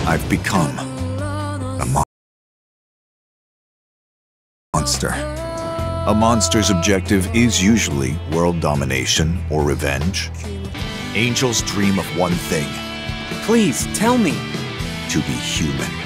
I've become a monster. A monster's objective is usually world domination or revenge. Angels dream of one thing: Please, tell me. to be human.